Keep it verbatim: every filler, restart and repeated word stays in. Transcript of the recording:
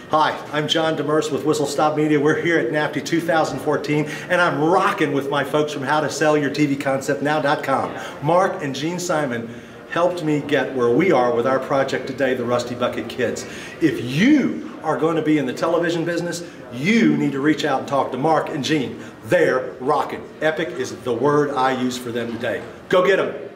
Hi, I'm John Demers with Whistle Stop Media. We're here at N A T P E two thousand fourteen, and I'm rocking with my folks from how to sell your T V concept now dot com. Mark and Jeanne Simon helped me get where we are with our project today, the Rusty Bucket Kids. If you are going to be in the television business, you need to reach out and talk to Mark and Jeanne. They're rocking. Epic is the word I use for them today. Go get them.